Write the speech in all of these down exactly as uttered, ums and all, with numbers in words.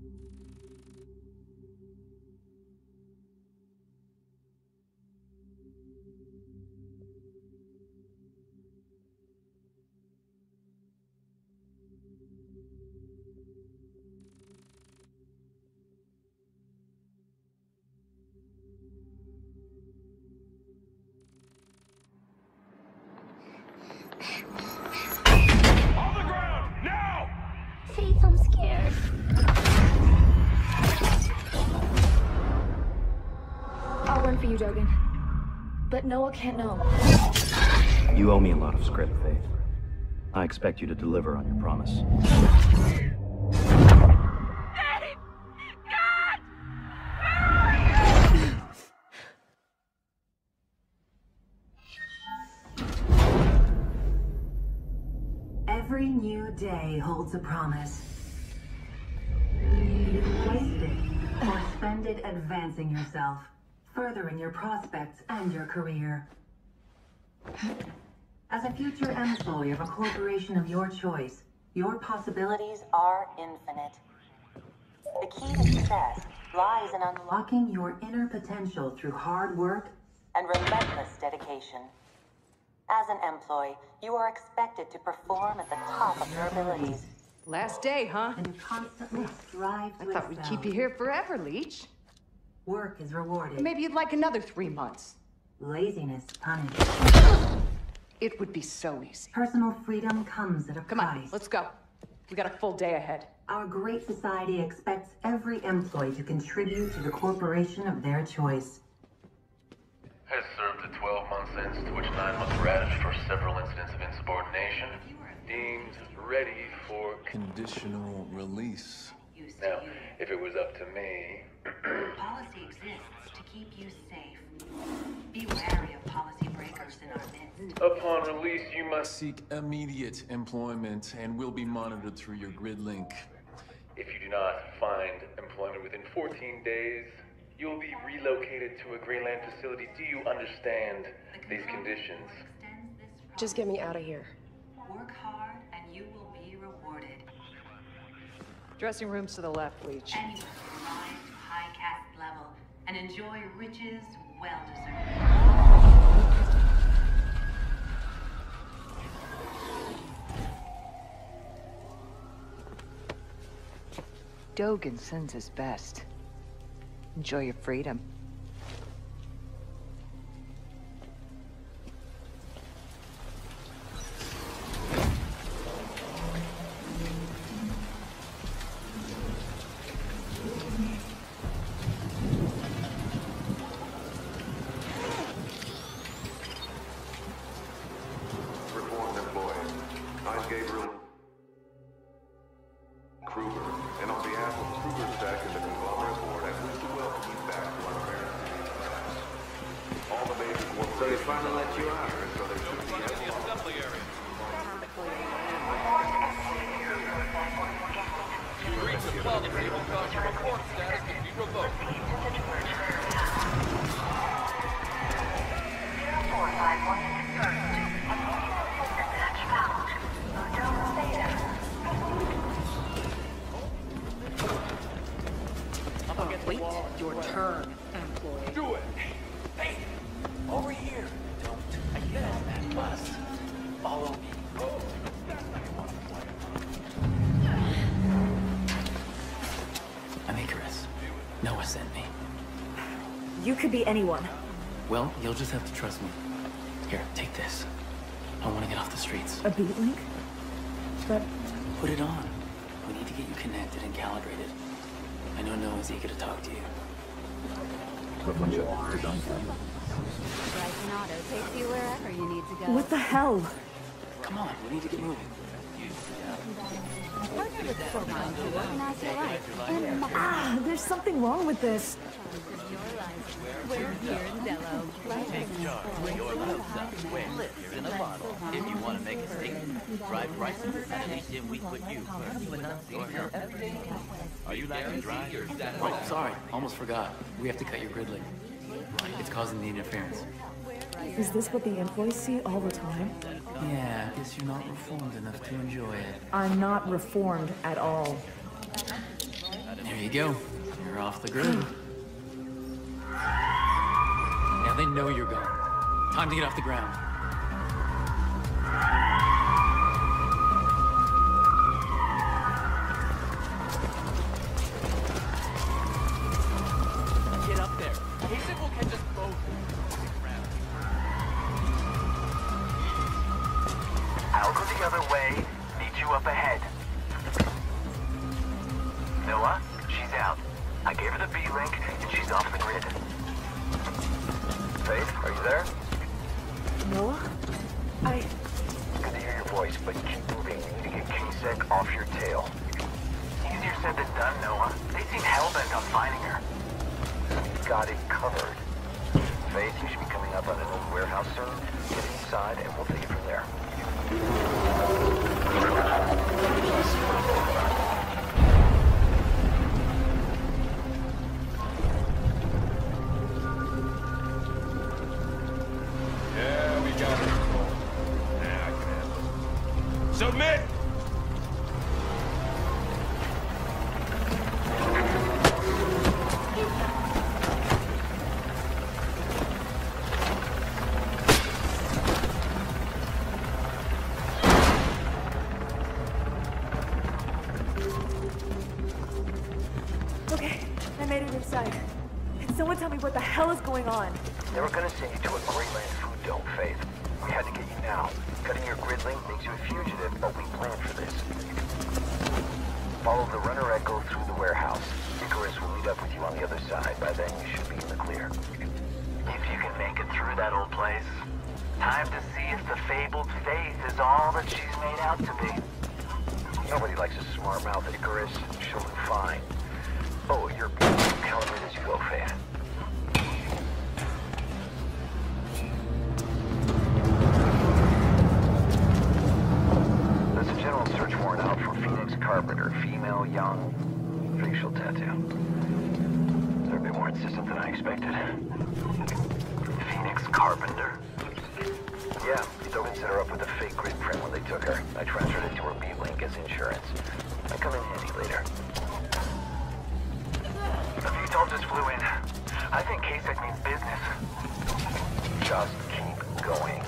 But Noah can't know. You owe me a lot of script, Faith. I expect you to deliver on your promise. Faith! God! Where are you? Every new day holds a promise. You can waste it or spend it advancing yourself, furthering your prospects and your career. As a future employee of a corporation of your choice, your possibilities are infinite. The key to success lies in unlocking your inner potential through hard work and relentless dedication. As an employee, you are expected to perform at the top of your abilities. Last day, huh? And to constantly strive to I thought we'd excel. keep you here forever, Leech. Work is rewarded. Maybe you'd like another three months. Laziness punished. It would be so easy. Personal freedom comes at a Come price. on, let's go. We got a full day ahead. Our great society expects every employee to contribute to the corporation of their choice. Has served a twelve-month sentence, to which nine months were added for several incidents of insubordination. Deemed ready for conditional release. Now, if it was up to me... Policy exists to keep you safe. Be wary of policy breakers in our midst. Upon release, you must... Seek immediate employment and will be monitored through your grid link. If you do not find employment within fourteen days, you'll be relocated to a Greenland facility. Do you understand these conditions? Just get me out of here. Work hard and you will be rewarded. Dressing rooms to the left, Leech. And you will rise to high caste level and enjoy riches well deserved. Dogan sends his best. Enjoy your freedom. Reformed employees, I'm Gabriel Kruger, and on behalf of Kruger Stack and the conglomerate board, I wish to welcome you back to our American city. All the major corporations... So they finally let you out? So there should be... the assembly area. You reach the public table because your report status can be revoked. zero four five one confirmed. Immediate dispatch found. Hotel Theta. Wait your turn, employee. Do it! Hey! Over here! Don't get on that bus. Follow me. Oh. I'm Icarus. Noah sent me. You could be anyone. Well, you'll just have to trust me. Here, take this. I want to get off the streets. A beat link? But... Put it on. We need to get you connected and calibrated. I know Noah's eager to talk to you. Brighton Auto takes you wherever you need to go. What the hell? Come on, we need to get moving. Partner with Cormine to organize your life. And Ah, there's something wrong with this. we're here in Dello. Take charge. Your love stuff. When lives in a bottle. If you want to make a statement, drive right to the destination we put you first. Your help. Are you like to drive? Oh, sorry. Almost forgot. We have to cut your grid link. It's causing the interference. Is this what the employees see all the time? Yeah, I guess you're not reformed enough to enjoy it. I'm not reformed at all. Here There you go. You're off the grid. Now they know you're gone. Time to get off the ground. Get up there. Kasich will catch us both. I'll go the other way. Meet you up ahead. Noah, she's out. I gave her the B-link, and she's off the grid. Faith, are you there? Noah? I... Good to hear your voice, but keep moving. We need to get Kasich off your tail. Easier said than done, Noah. They seem hell-bent on finding her. We got it covered. Faith, you should be coming up on an old warehouse soon. Get inside, and we'll take it from there. Yeah, we got it. Yeah, I can handle it. Submit! Okay, I made it inside. Can someone tell me what the hell is going on? They were gonna send you to a Greyland food dome, Faith. We had to get you now. Cutting your grid link makes you a fugitive, but we planned for this. Follow the runner echo through the warehouse. Icarus will meet up with you on the other side. By then, you should be in the clear. If you can make it through that old place, time to see if the fabled Faith is all that she's made out to be. Nobody likes a smart mouth, Icarus. She'll do fine. Oh, you're calibrate as you go, Faith. There's a general search warrant out for Phoenix Carpenter, female, young, facial tattoo. They're a bit more insistent than I expected. Phoenix Carpenter? Yeah, Dogan set her up with a fake grid print when they took her. I transferred it to her B-Link as insurance. Might come in handy later. The V TOL just flew in. I think Kasich means business. Just keep going.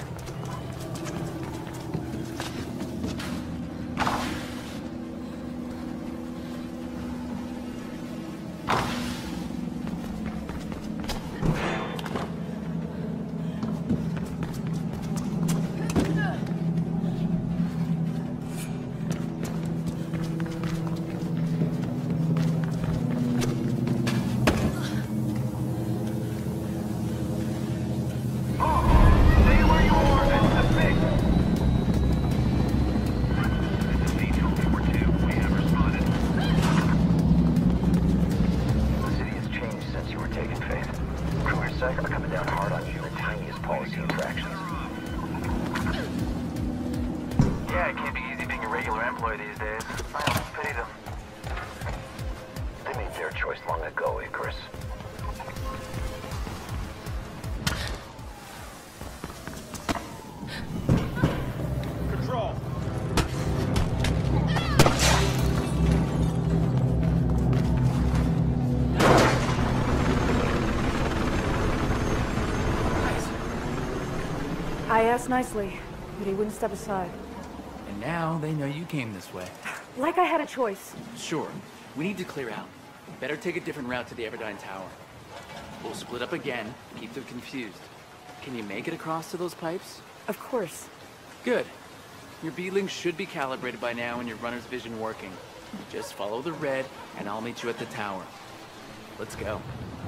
I asked nicely, but he wouldn't step aside. And now they know you came this way. Like I had a choice. Sure. We need to clear out. Better take a different route to the Everdine Tower. We'll split up again, keep them confused. Can you make it across to those pipes? Of course. Good. Your B-Link should be calibrated by now and your runner's vision working. Just follow the red, and I'll meet you at the tower. Let's go.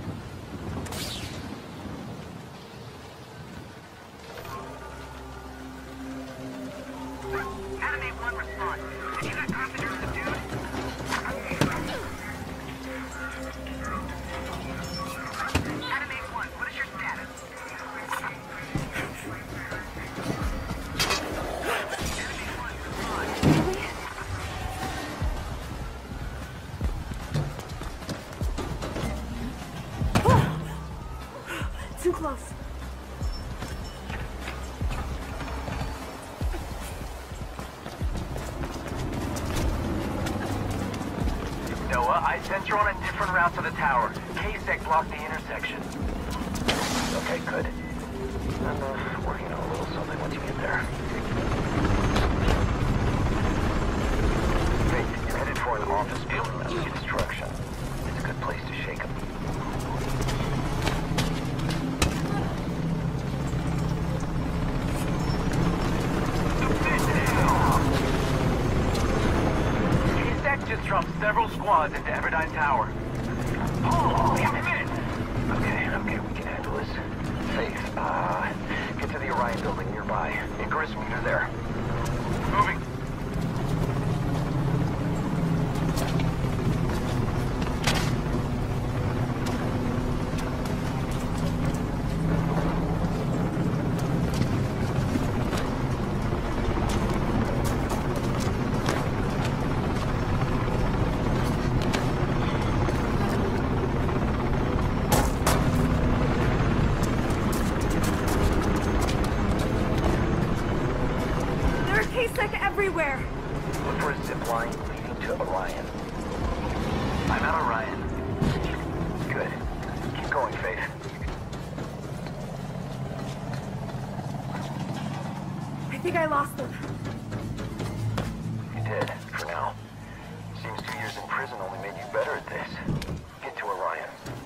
Animate one response. You got Carpenter as a dude? Animate one, what is your status? Animate one, respond. Too close. Noah, I sent Since you're on a different route to the tower, K-Sec blocked the intersection. Okay, good. I'm uh, working on a little something once you get there. Faith, you're headed for an office building under construction. It's a good place to shake 'em. Just dropped several squads into Everdine Tower. Oh, we have a minute. Okay, okay, we can handle this. Faith, uh, get to the Orion building nearby. Icarus, meet her there. Moving. Everywhere. Look for a zip line leading to Orion. I'm at Orion. Good. Keep going, Faith. I think I lost them. You did, for now. Seems two years in prison only made you better at this. Get to Orion.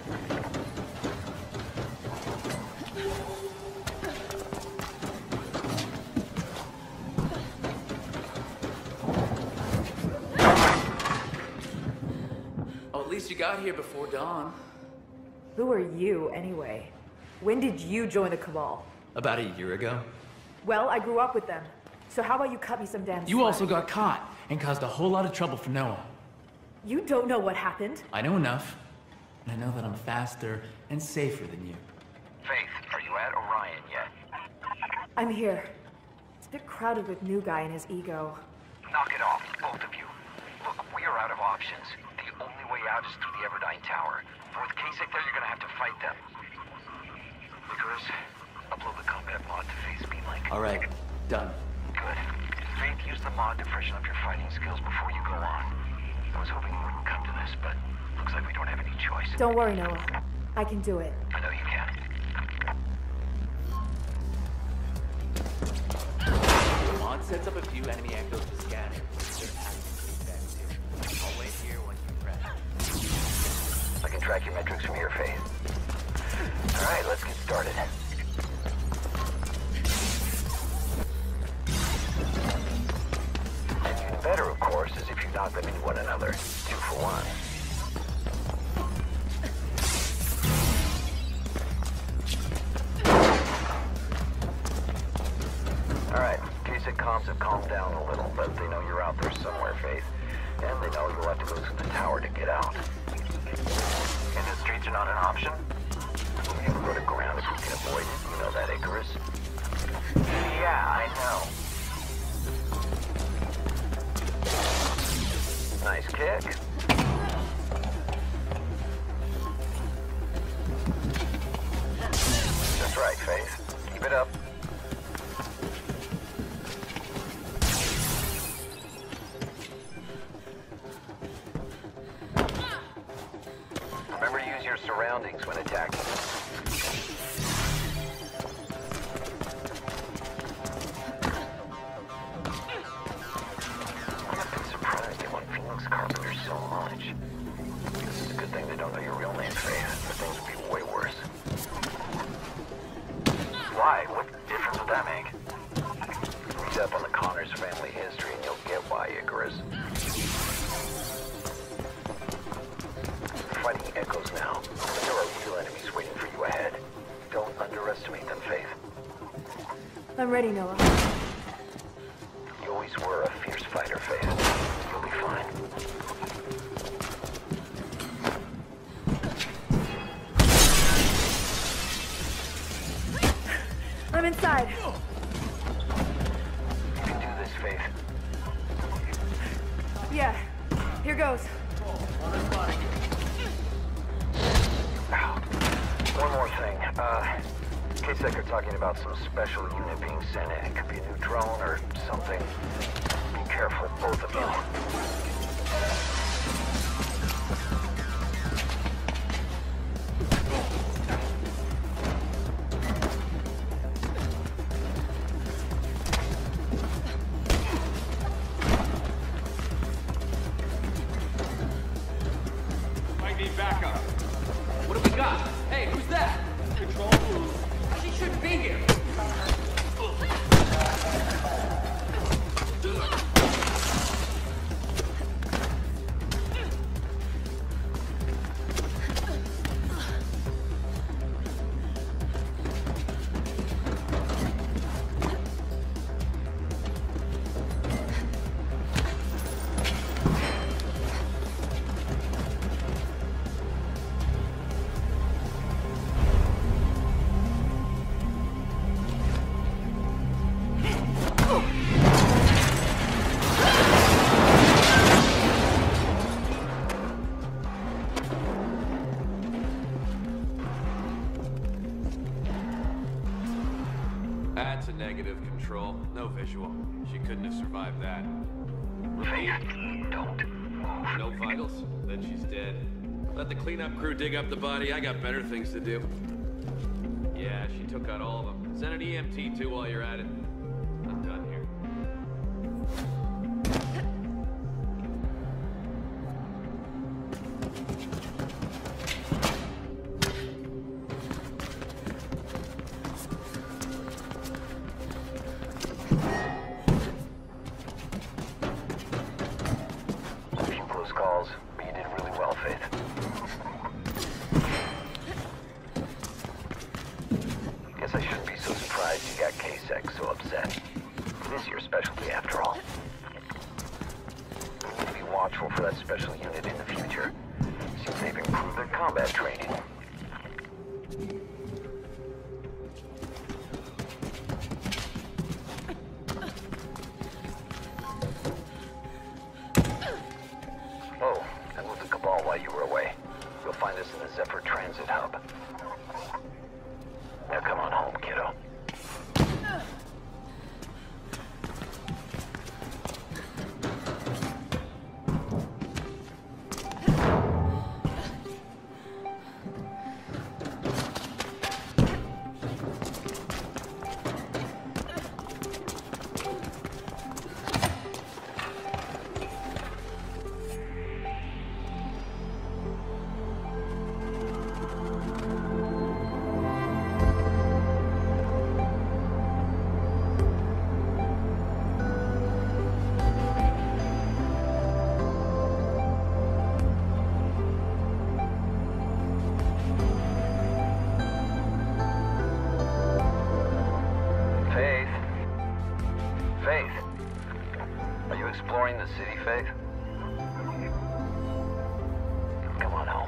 You got here before dawn. Who are you, anyway? When did you join the Cabal? About a year ago. Well, I grew up with them. So how about you cut me some damn slack? You also got caught and caused a whole lot of trouble for Noah. You don't know what happened. I know enough. And I know that I'm faster and safer than you. Faith, are you at Orion yet? I'm here. It's a bit crowded with new guy and his ego. Knock it off, both of you. Look, we are out of options. The only way out is through the Everdine Tower. With K-Sec there, you're gonna have to fight them. Icarus, upload the combat mod to Faith's B-Link. Alright, done. Good. Faith, use the mod to freshen up your fighting skills before you go on. I was hoping you wouldn't come to this, but looks like we don't have any choice. Don't worry, Noah. I can do it. I know you can. The mod sets up a few enemy echoes to scatter. I'll wait here once you press. I can track your metrics from here, Faith. Alright, let's get started. And even better, of course, is if you knock them into one another. Two for one. Alright, K-Sec comms have calmed down a little, but they know you're out there somewhere, Faith. And they know you'll have to go through the tower to get out. And the streets are not an option? We'll never go to ground if we can avoid it. You know that, Icarus? Yeah, I know. Nice kick. That's right, Faith. Keep it up. Remember to use your surroundings when attacking. I've been surprised at one Phoenix Carpenter so much. It's a good thing they don't know your real name, Faith, but things would be way worse. Why? What difference would that make? Read up on the Connors family history and you'll get why, Icarus. Fighting echoes now. There are real enemies waiting for you ahead. Don't underestimate them, Faith. I'm ready, Noah. You always were a fierce fighter, Faith. You'll be fine. I'm inside. You can do this, Faith. Yeah. Here goes. One more thing. Uh, K-Sec are talking about some special unit being sent in. It could be a new drone or something. Be careful, both of you. shouldn't be here. That's a negative control. No visual. She couldn't have survived that. Faith, don't move. No vitals? Then she's dead. Let the cleanup crew dig up the body. I got better things to do. Yeah, she took out all of them. Send an E M T too while you're at it. I'm done here. Calls, but you did really well, Faith. Guess I shouldn't be so surprised you got K SEC so upset. It is your specialty after all. We need to be watchful for that special unit in the future. Seems they've improved their combat training. Oh, I moved the Cabal while you were away. You'll find us in the Zephyr Transit Hub. Now come on home, kiddo. Exploring the city, Faith? Come on home.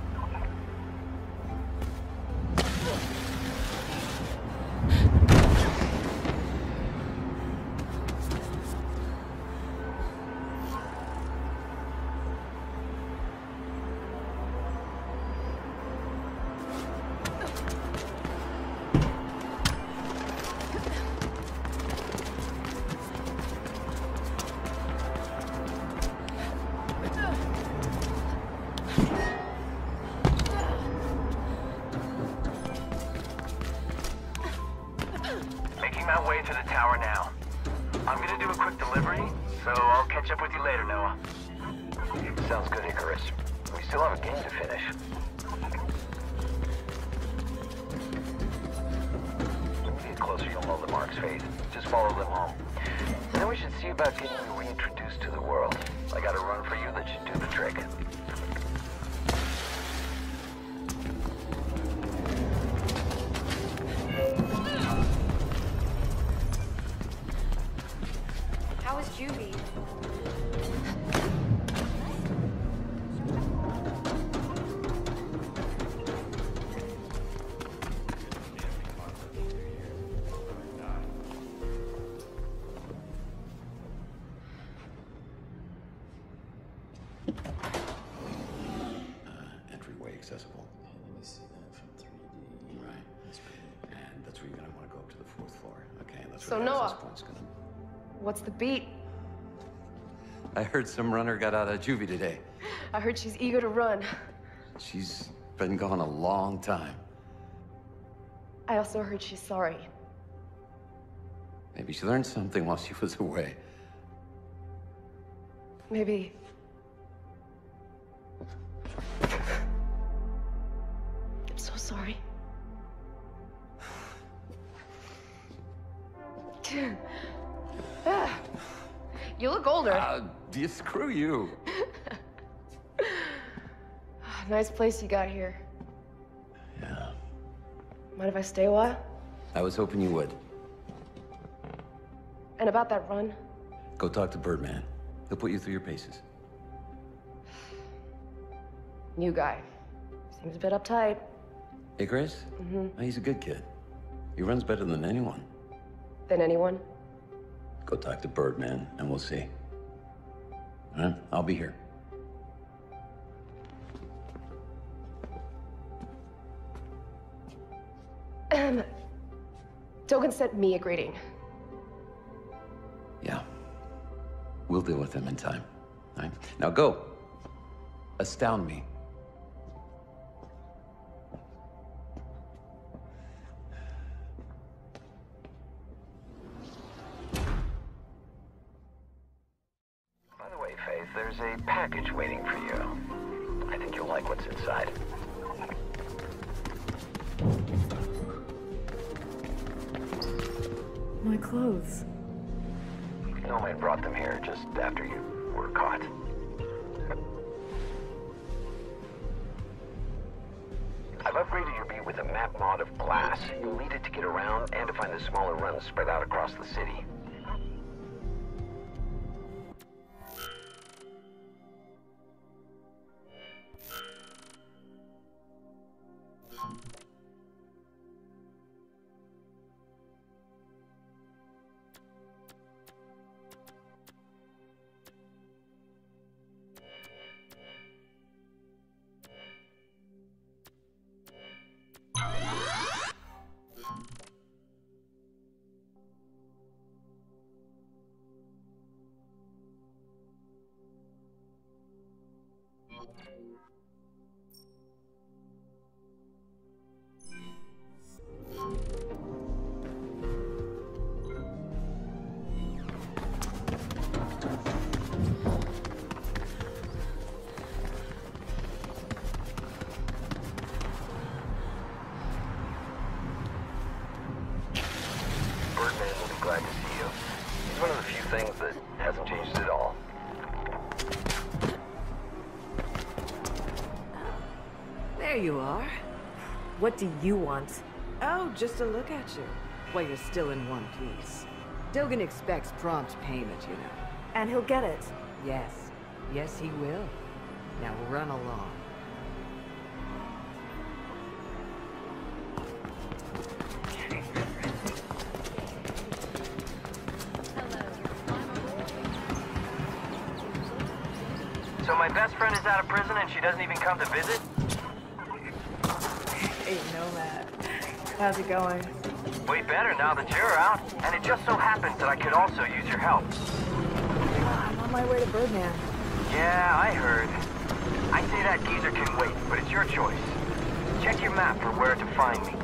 My way to the tower now. I'm gonna do a quick delivery, so I'll catch up with you later, Noah. Sounds good, Icarus. We still have a game to finish. When we get closer, you'll know the marks, Faith. Just follow them home. And then we should see about getting you reintroduced to the world. I got a run for you that should do the trick. How is Juvie? Accessible. Let me see that from three D. Right. That's great. And that's where you're gonna want to go up to the fourth floor. Okay. And that's So where the Noah, access point's gonna. what's the beat? I heard some runner got out of juvie today. I heard she's eager to run. She's been gone a long time. I also heard she's sorry. Maybe she learned something while she was away. Maybe. I'm so sorry. You look older. Uh, you screw you. Nice place you got here. Yeah. Mind if I stay a while? I was hoping you would. And about that run? Go talk to Birdman. He'll put you through your paces. New guy. Seems a bit uptight. Hey, Grace? Mm-hmm. He's a good kid. He runs better than anyone. Than anyone? Go talk to Birdman, and we'll see. All right? I'll be here. Um, Dogan sent me a greeting. Yeah. We'll deal with him in time. All right? Now go. Astound me. By the way, Faith, there's a package waiting for you. I think you'll like what's inside. My clothes. Nomad brought them here just after you were caught. I've upgraded your beat with a map mod of glass. You'll need it to get around and to find the smaller runs spread out across the city. Glad to see you. He's one of the few things that hasn't changed at all. There you are. What do you want? Oh, just to look at you. While you're still in one piece. Dogan expects prompt payment, you know. And he'll get it. Yes. Yes, he will. Now run along. So my best friend is out of prison and she doesn't even come to visit? Hey, Nomad. How's it going? Way better now that you're out. And it just so happens that I could also use your help. I'm on my way to Birdman. Yeah, I heard. I say that geezer can wait, but it's your choice. Check your map for where to find me.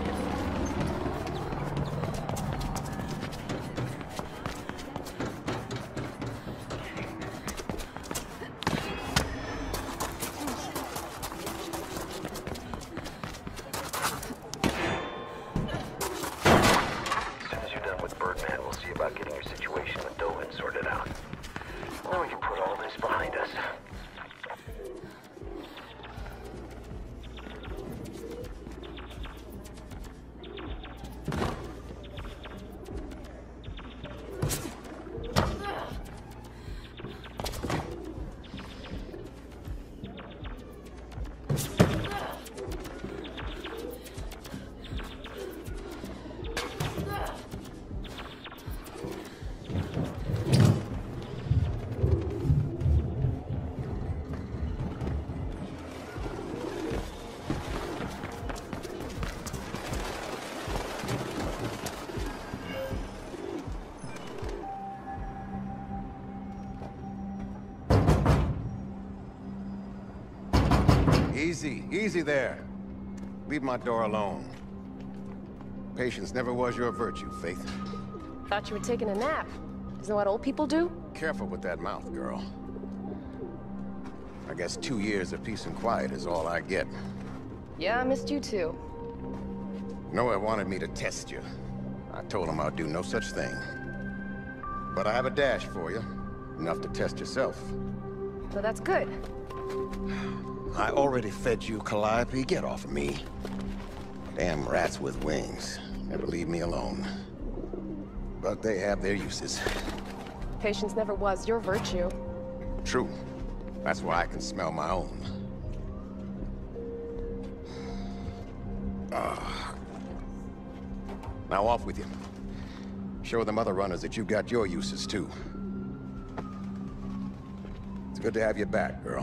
Easy, easy there. Leave my door alone. Patience never was your virtue, Faith. Thought you were taking a nap. Isn't that what old people do? Careful with that mouth, girl. I guess two years of peace and quiet is all I get. Yeah, I missed you too. Noah wanted me to test you. I told him I'd do no such thing. But I have a dash for you. Enough to test yourself. So that's good. I already fed you, Calliope. Get off of me. Damn rats with wings. Never leave me alone. But they have their uses. Patience never was your virtue. True. That's why I can smell my own. Ah. Now off with you. Show them other runners that you got your uses too. It's good to have you back, girl.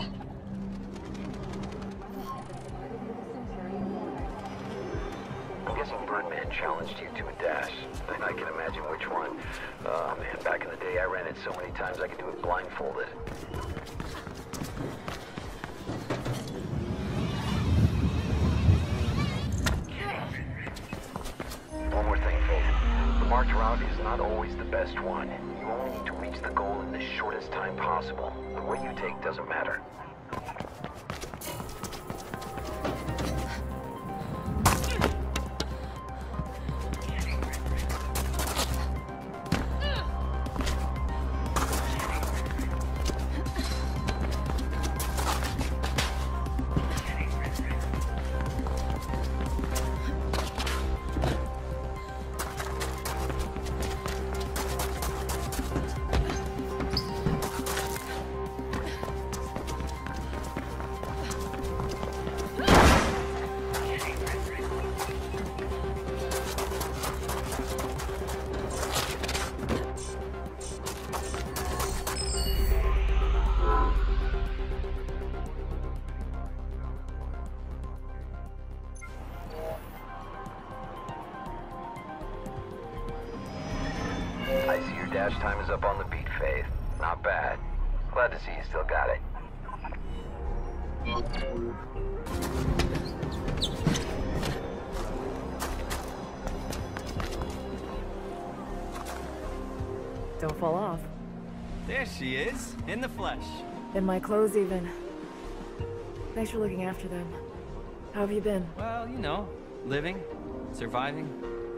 I'm guessing Birdman challenged you to a dash. And I can imagine which one. Oh man, back in the day I ran it so many times I could do it blindfolded. One more thing, folks. The marked route is not always the best one. You only need to reach the goal in the shortest time possible. The way you take doesn't matter. I see your dash time is up on the beat, Faith. Not bad. Glad to see you still got it. Don't fall off. There she is, in the flesh. In my clothes, even. Thanks for looking after them. How have you been? Well, you know, living, surviving.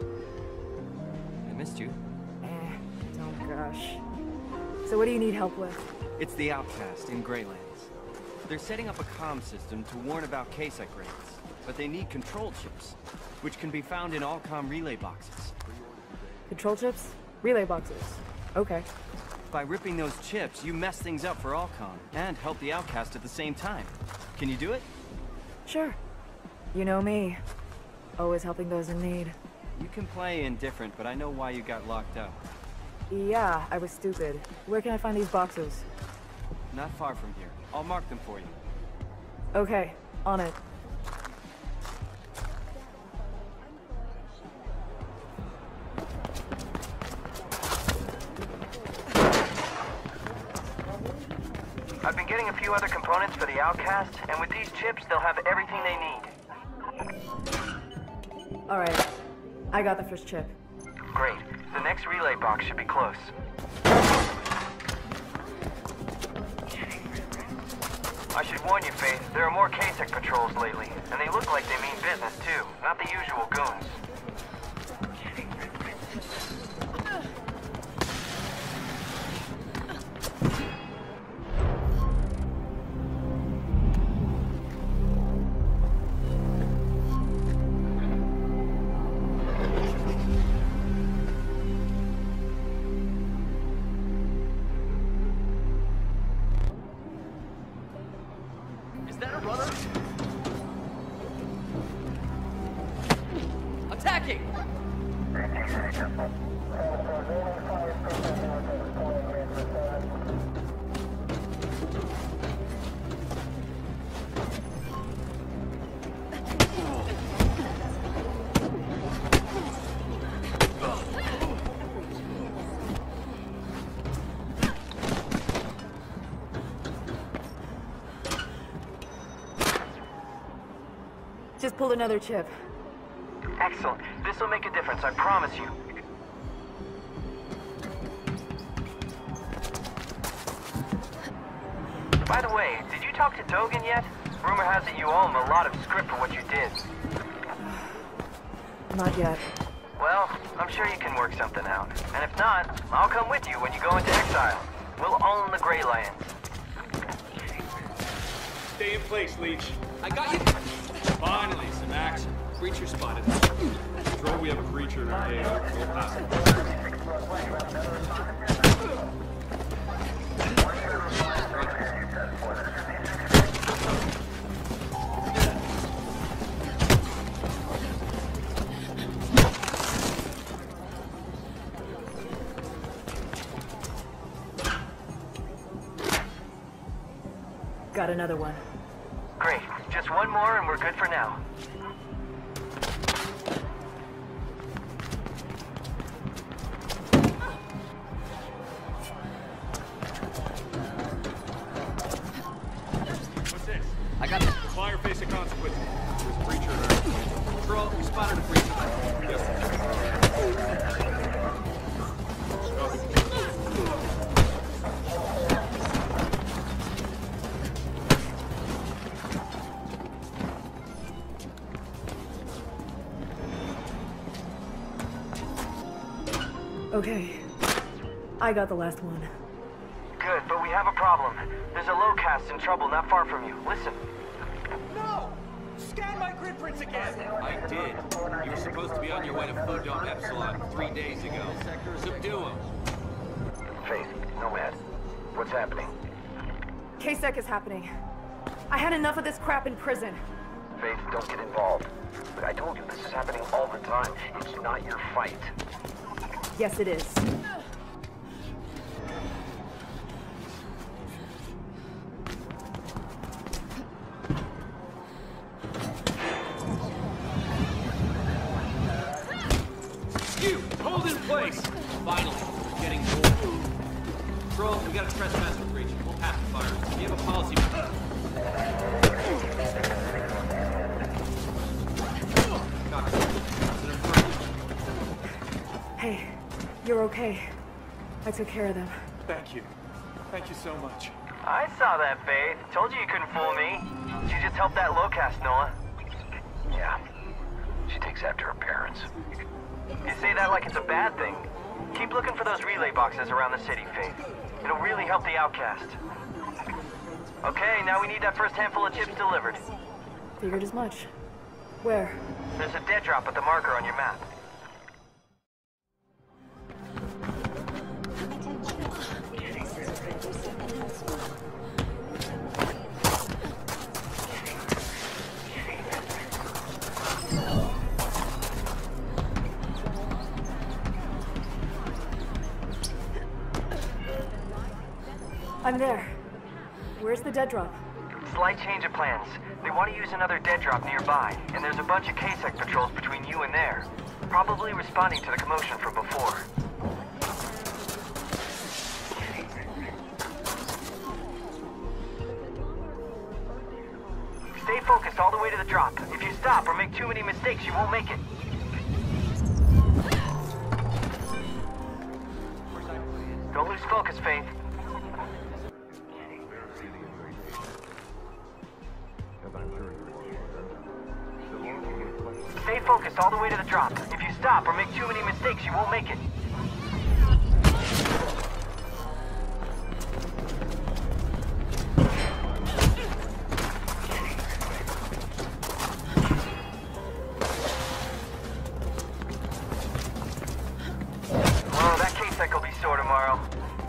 I missed you. Eh, don't gush. So what do you need help with? It's the Outcast in Greylands. They're setting up a comm system to warn about case upgrades, but they need control chips, which can be found in all comm relay boxes. Control chips? Relay boxes. Okay. By ripping those chips, you mess things up for Allcom and help the Outcast at the same time. Can you do it? Sure. You know me. Always helping those in need. You can play indifferent, but I know why you got locked up. Yeah, I was stupid. Where can I find these boxes? Not far from here. I'll mark them for you. Okay, on it. I've been getting a few other components for the Outcast, and with these chips, they'll have everything they need. Alright, I got the first chip. Great. The next relay box should be close. I should warn you, Faith, there are more K SEC patrols lately, and they look like they mean business, too. Not the usual goons. Attacking! Just pulled another chip. Excellent. This'll make a difference, I promise you. By the way, did you talk to Dogen yet? Rumor has it you owe him a lot of script for what you did. Not yet. Well, I'm sure you can work something out. And if not, I'll come with you when you go into exile. We'll own the Grey Lands. Stay in place, Leech. I got you. Finally, some action. Creature spotted. Throw, we have a creature in our A O. We'll pass it. Got another one. Great. Just one more and we're good for now. What's this? I got this. Fire face of consequence. There's a creature in our Patrol, we spotted a creature. Yes, sir. Okay. I got the last one. Good, but we have a problem. There's a lowcast in trouble not far from you. Listen. No! Scan my grid prints again! I did. You were supposed to be on your way to Food Dome Epsilon three days ago. Subdue him. Faith, Nomad. What's happening? K-Sec is happening. I had enough of this crap in prison. Faith, don't get involved. But I told you this is happening all the time. It's not your fight. Yes, it is. You! Hold in place! Finally, we're getting bored. Patrol, we got a trespasser breach. We'll pacify her. We have a policy. Hey, you're okay. I took care of them. Thank you. Thank you so much. I saw that, Faith. Told you you couldn't fool me. She just helped that lowcast, Noah. Yeah. She takes after her parents. You say that like it's a bad thing. Keep looking for those relay boxes around the city, Faith. It'll really help the outcast. Okay, now we need that first handful of chips delivered. Figured as much. Where? There's a dead drop at the marker on your map. I'm there. Where's the dead drop? Slight change of plans. They want to use another dead drop nearby, and there's a bunch of K-Sec patrols between you and there. Probably responding to the commotion from before. Stay focused all the way to the drop. If you stop or make too many mistakes, you won't make it. Don't lose focus, Faith. Stay focused all the way to the drop. If you stop or make too many mistakes, you won't make it. Oh, that K-Sec will be sore tomorrow.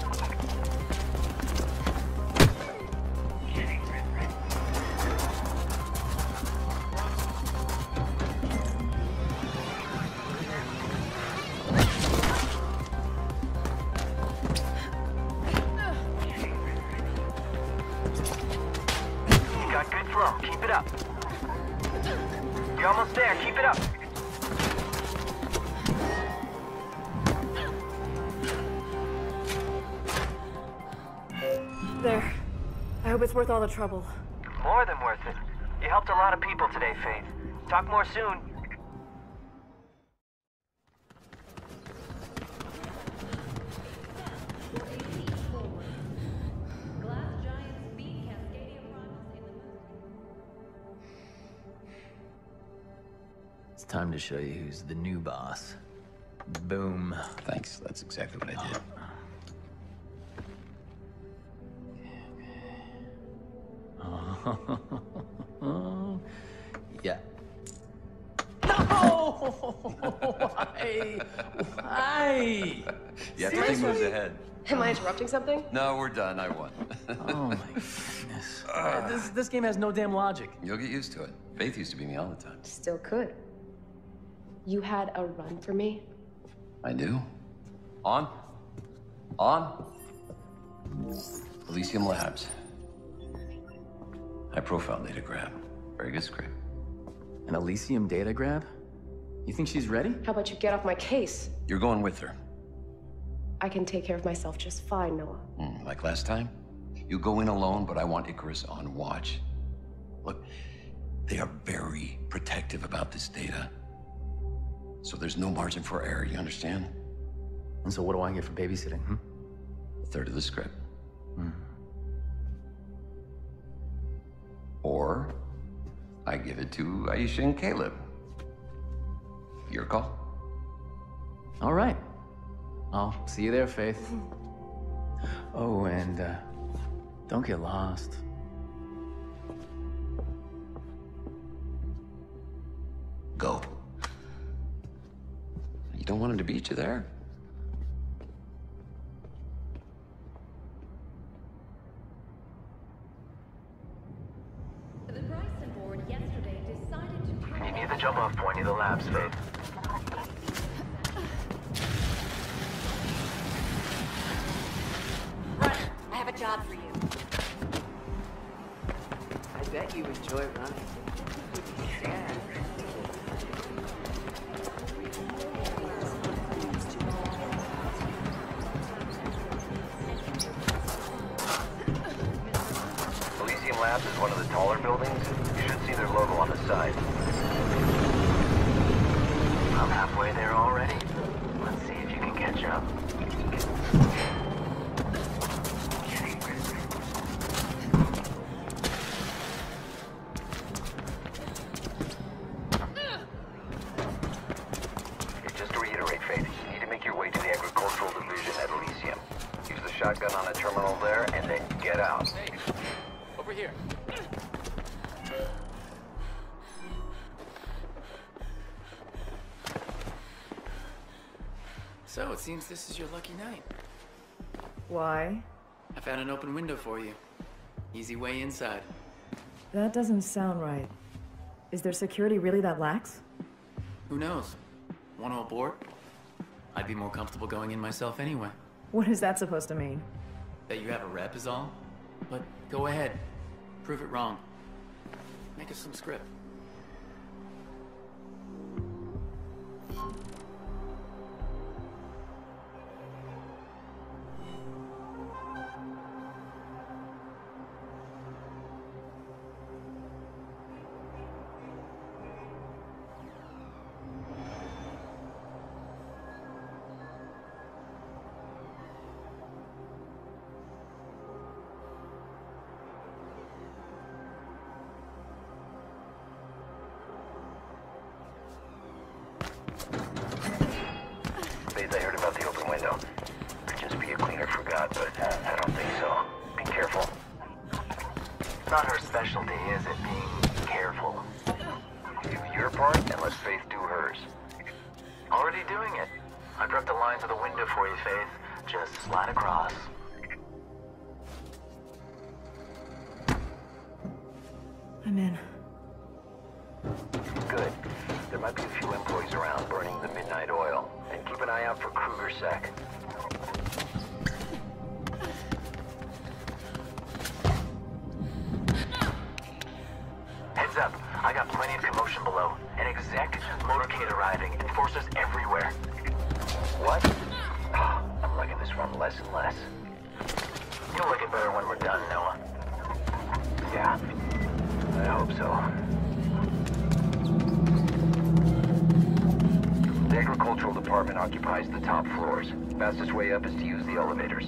Keep it up. You're almost there. Keep it up. There. I hope it's worth all the trouble. More than worth it. You helped a lot of people today, Faith. Talk more soon. It's time to show you who's the new boss. Boom. Thanks, that's exactly what I did. Oh, yeah. No! Why? Why? You have to think who's ahead. Am I interrupting something? No, we're done. I won. Oh my goodness. Uh, this, this game has no damn logic. You'll get used to it. Faith used to beat me all the time. Still could. You had a run for me? I do. On. On. Elysium Labs. High profile data grab. Very good script. An Elysium data grab? You think she's ready? How about you get off my case? You're going with her. I can take care of myself just fine, Noah. Mm, like last time? You go in alone, but I want Icarus on watch. Look, they are very protective about this data. So there's no margin for error, you understand? And so what do I get for babysitting, hmm? A third of the script. Mm. Or I give it to Aisha and Caleb. Your call. All right. I'll see you there, Faith. Oh, and uh, don't get lost. Go. You don't want him to beat you there? The Bryson board yesterday decided to... You need the jump-off point near the labs, Faith. Runner, I have a job for you. I bet you enjoy running. Yeah. Elysium Labs is one of the taller buildings. You should see their logo on the side. I'm halfway there already. Let's see if you can catch up. Just to reiterate, Faith, you need to make your way to the agricultural division at Elysium. Use the shotgun on a terminal there, and then get out. Hey, over here. So, it seems this is your lucky night. Why? I found an open window for you. Easy way inside. That doesn't sound right. Is their security really that lax? Who knows? Want to abort? I'd be more comfortable going in myself anyway. What is that supposed to mean? That you have a rep is all? But go ahead. Prove it wrong. Make us some script. Faith, I heard about the open window. Could just be a cleaner forgot, but I don't think so. Be careful. It's not her specialty, is it? Being careful. Do your part, and let Faith do hers. Already doing it. I prepped the lines of the window for you, Faith. Just slide across. I'm in. Good. There might be a few employees around burning the midnight oil. And keep an eye out for Kruger Sec. Heads up. I got plenty of commotion below. An exec motorcade arriving. Enforcers everywhere. What? Oh, I'm liking this run less and less. You'll like it better when we're done, Noah. Yeah. I hope so. The agricultural department occupies the top floors. Fastest way up is to use the elevators.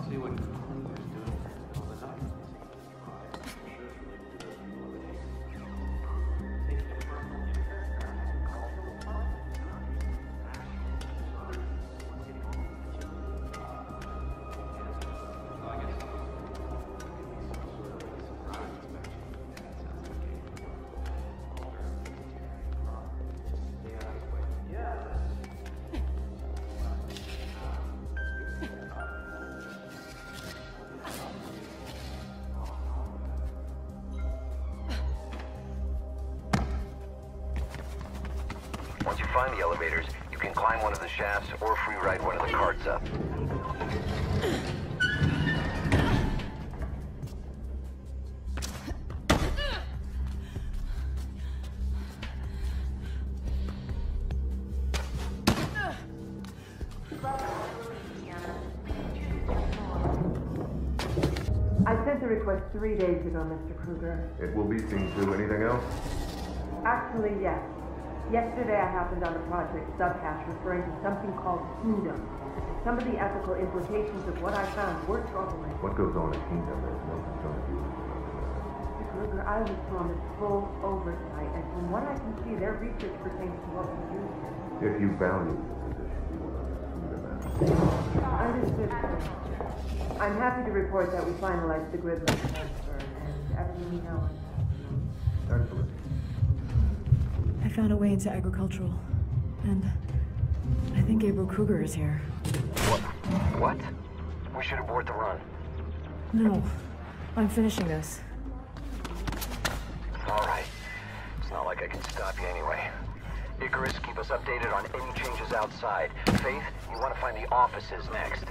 see what Klinger's doing all the time. Once you find the elevators, you can climb one of the shafts or free ride one of the carts up. I sent the request three days ago, Mister Kruger. It will be seen to. Anything else? Actually, yes. Yesterday I happened on a project subhash referring to something called Kingdom. Some of the ethical implications of what I found were troubling. What goes on in Kingdom is no concern of yours. Mister Kruger, I was promised full oversight, and from what I can see, their research pertains to what we do here. If you value the position, you will understand that. Understood, sir. I'm happy to report that we finalized the grid link transfer, and everything we know is... Excellent. I found a way into agricultural, and I think Gabriel Kruger is here. What? What? We should abort the run. No, I'm finishing this. All right. It's not like I can stop you anyway. Icarus, keep us updated on any changes outside. Faith, you want to find the offices next.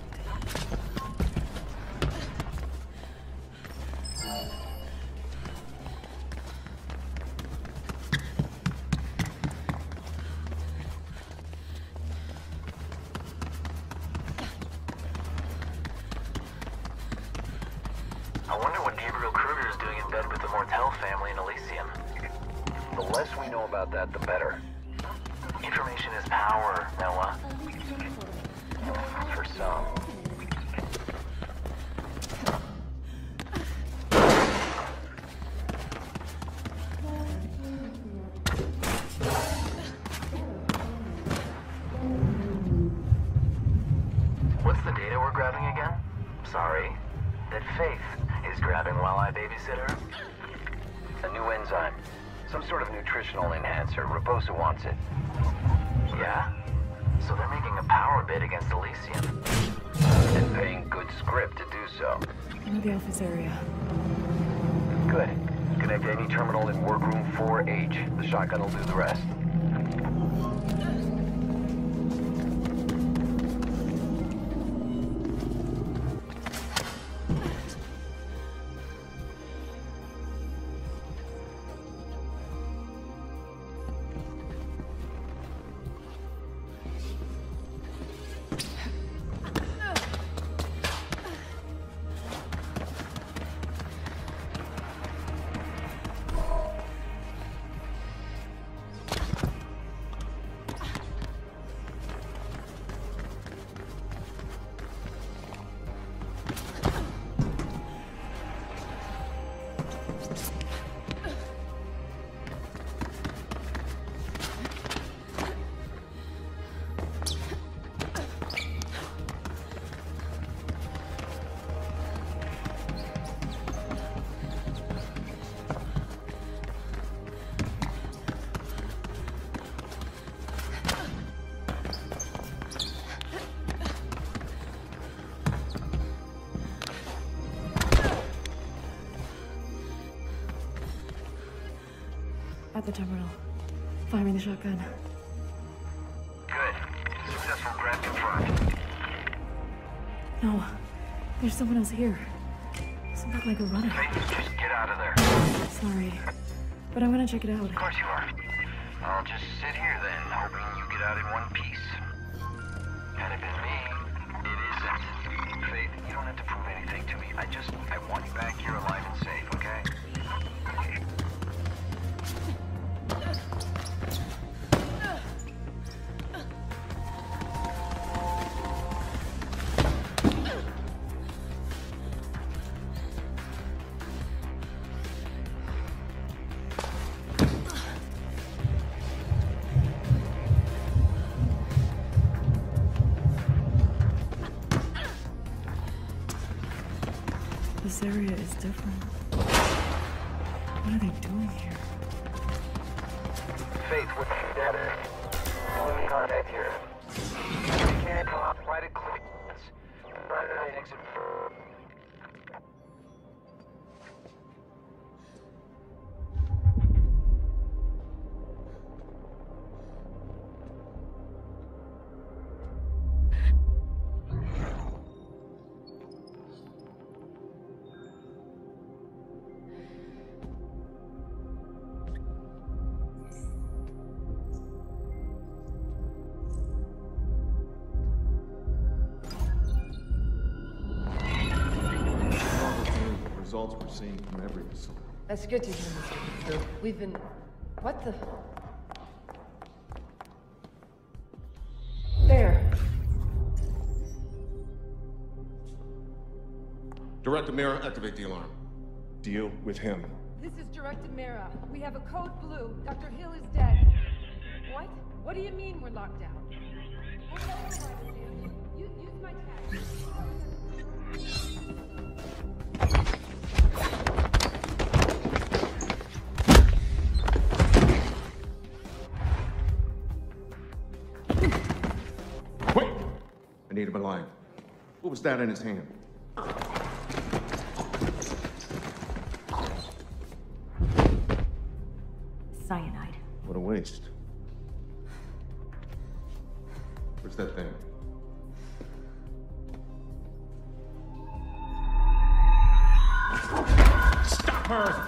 I wonder what Gabriel Kruger is doing in bed with the Mortel family in Elysium. The less we know about that, the better. Information is power, Noah. For some. What's the data we're grabbing again? Sorry. That Faith is grabbing while I babysit her? A new enzyme. Some sort of nutritional enhancer. Raposa wants it. Yeah. So they're making a power bid against Elysium. And paying good script to do so. I know the office area. Good. Connect to any terminal in workroom four H. The shotgun will do the rest. At the terminal. Firing the shotgun. Good. Successful grab confirmed. No. There's someone else here. Doesn't look like a runner. Just get out of there. Sorry. But I'm gonna check it out. Of course you are. I'll just sit here then, hoping you get out in one piece. Had it been me, it isn't. Faith, you don't have to prove anything to me. I just, I want you back here alive and safe, okay? This area is different. What are they doing here? Faith, what's the data? Only contact here. You can't come up. Right at clearance. Right at exit. Results we're seeing from every facility. That's good to hear, Mister We've been... What the... There. Director Mira, activate the alarm. Deal with him. This is Director Mira. We have a code blue. Doctor Hill is dead. What? What do you mean we're locked down? You, use my tag. Wait! I need him alive. What was that in his hand? Cyanide. What a waste. Where's that thing? Stop her!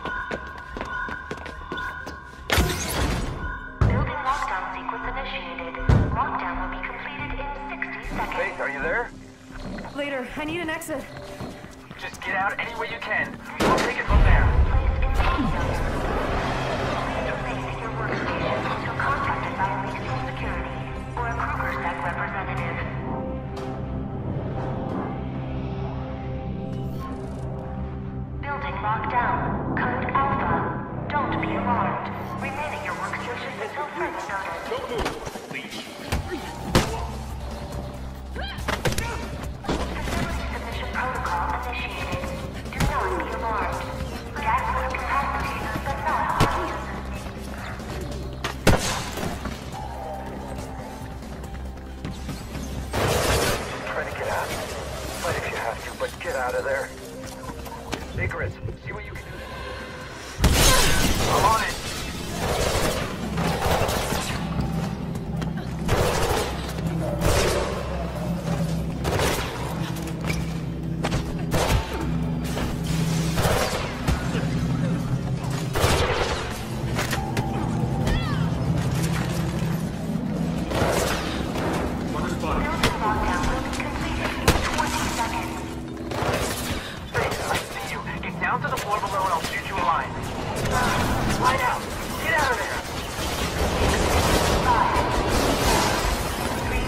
Building lockdown sequence initiated. Lockdown will be completed in sixty seconds. Faith, are you there? Later, I need an exit. Just get out any way you can. I'll take it from there. Your workstation until contacted by a Leasing Security or a Kruger-Sec representative. Building lockdown. Code Alpha. Don't be alarmed. Remain at your workstation until further notice. Don't move, please. Facility submission protocol initiated. Do not be alarmed. Gas was capacitated, but not hot use. Try to get out. Fight if you have to, but get out of there. Icarus, see what you can do. I'm on it. Down to the floor below and I'll shoot you a line. Line out. Get out of there. Five, three,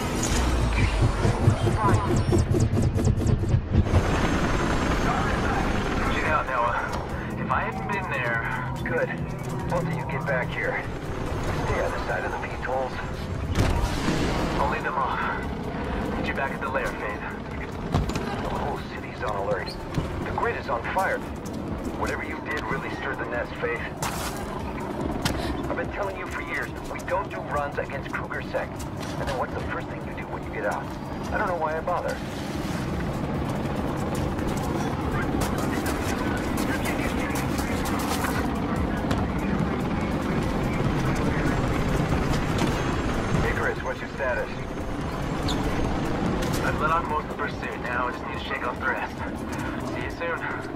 one. Get out, Noah. If I hadn't been there... Good. Both of you get back here. Stay on the side of the peat holes. I'll lead them off. Get you back at the lair, Faith. The whole city's on alert. The grid is on fire. Whatever you did really stirred the nest, Faith. I've been telling you for years, we don't do runs against Kruger-Sec. And then what's the first thing you do when you get out? I don't know why I bother. Icarus, what's your status? I've let on most of the pursuit. Now I just need to shake off the rest. See you soon.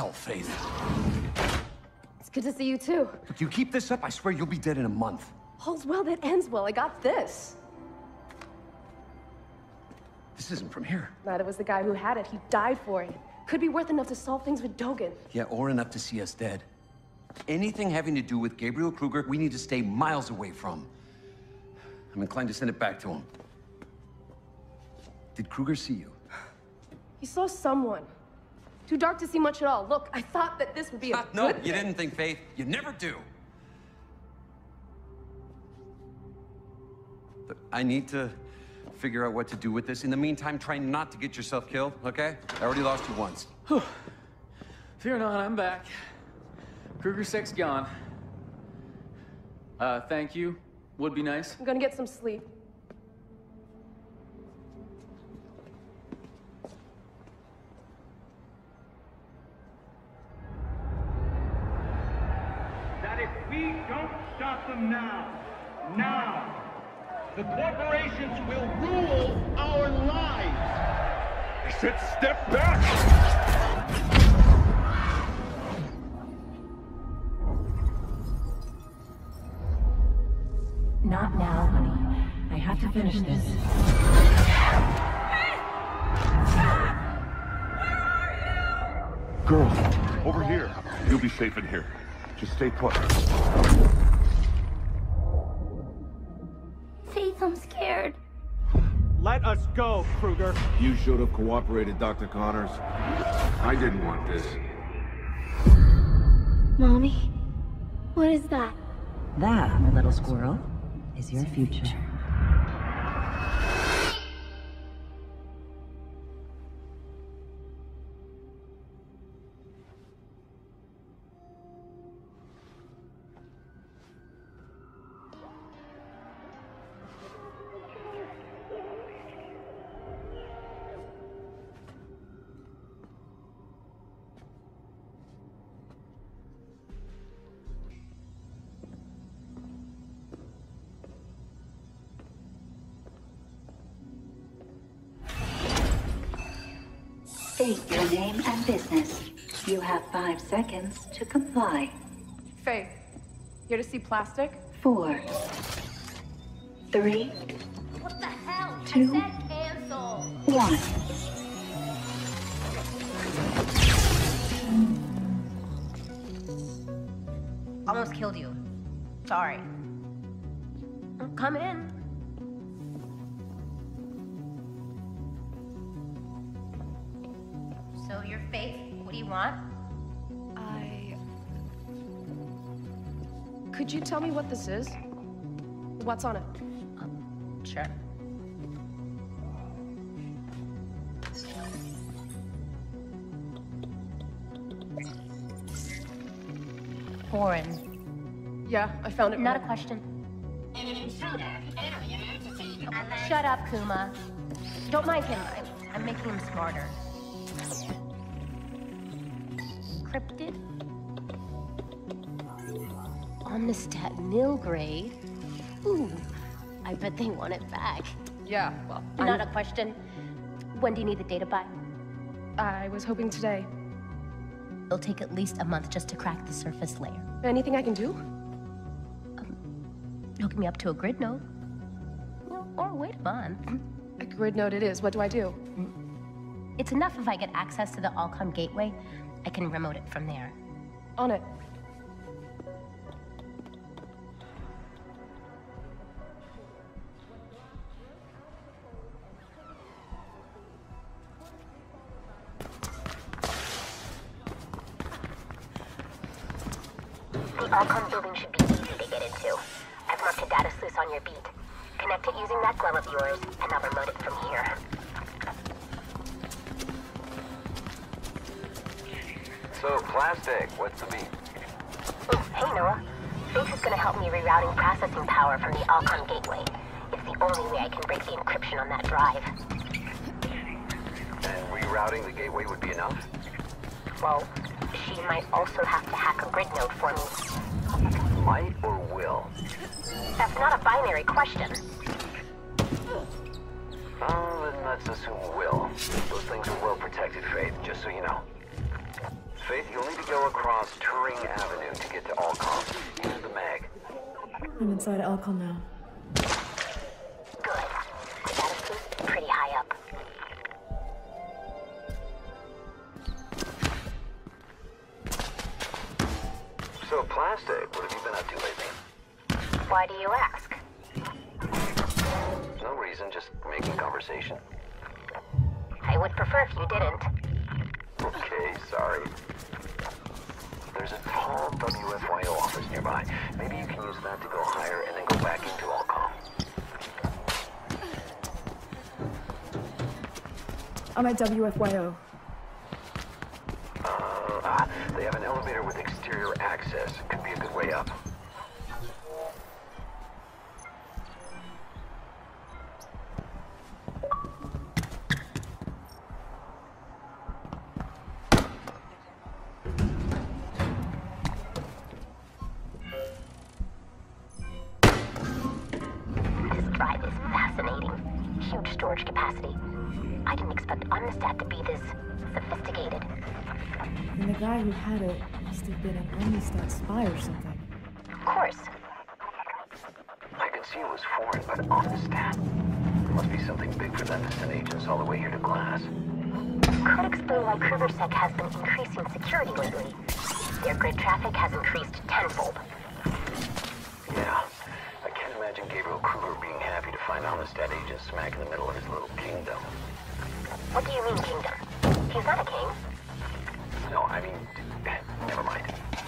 hell, Faith. It's good to see you too. If you keep this up, I swear you'll be dead in a month. All's well that ends well. I got this. This isn't from here. Neither was the guy who had it. He died for it. Could be worth enough to solve things with Dogen. Yeah, or enough to see us dead. Anything having to do with Gabriel Kruger, we need to stay miles away from. I'm inclined to send it back to him. Did Kruger see you? He saw someone. Too dark to see much at all. Look, I thought that this would be a No, good you thing. didn't think, Faith. You never do. Look, I need to figure out what to do with this. In the meantime, try not to get yourself killed, okay? I already lost you once. Fear not, I'm back. Kruger Sec's gone. Uh, thank you. Would be nice. I'm gonna get some sleep. That if we don't stop them now, now, the corporations will rule our lives. I said step back! Not now, honey. I have to finish this. Girls, over here. You'll be safe in here. Just stay put. Faith, I'm scared. Let us go, Kruger. You should have cooperated, Doctor Connors. I didn't want this. Mommy, what is that? That, my little squirrel, is your future. State your name and business. You have five seconds to comply. Faith, here to see plastic? Four. Three. What the hell? Two. I said cancel. One. Almost killed you. Sorry. Come in. So your Faith, what do you want? I... Could you tell me what this is? What's on it? Um, sure. Foreign. Yeah, I found it. Not a question. Shut up, Kuma. Don't mind him. I'm, I'm making him smarter. Cryptid? Omnistat nil grade? Ooh, I bet they want it back. Yeah, well, Not I'm... a question. When do you need the data by? I was hoping today. It'll take at least a month just to crack the surface layer. Anything I can do? Um, hook me up to a grid node. Or wait a month. A grid node it is. What do I do? It's enough if I get access to the Allcom gateway. I can remote it from there. On it. The Allcom building should be easy to get into. I've marked a data sluice on your beat. Connect it using that glove of yours, and I'll remote it from here. So, plastic, what's the beat? Oh, hey Noah. Faith is gonna help me rerouting processing power from the Allcom gateway. It's the only way I can break the encryption on that drive. And rerouting the gateway would be enough? Well, she might also have to hack a grid node for me. Might or will? That's not a binary question. Oh, then let's assume will. Those things are well protected, Faith, just so you know. Faith, you'll need to go across Turing Avenue to get to Allcom. Use the mag. I'm inside Alcom now. Good. Status boost pretty high up. So, Plastic, what have you been up to lately? Why do you ask? No reason, just making conversation. I would prefer if you didn't. Okay, sorry. There's a tall W F Y O office nearby. Maybe you can use that to go higher and then go back into Allcom. I'm at W F Y O. Uh, ah, they have an elevator with exterior access. Could be a good way up. Drive is fascinating. Huge storage capacity. I didn't expect Omnistat to be this sophisticated. And the guy who had it must have been an Omnistat spy or something. Of course. I could see it was foreign, but Omnistat. There must be something big for them to send agents all the way here to Glass. Could explain why KrugerSec has been increasing security lately. Their grid traffic has increased tenfold. Yeah. I can't imagine Gabriel Kruger being happy to find Omnistat agents smack in the middle of his little kingdom. What do you mean, kingdom? He's not a king. No, I mean, never mind.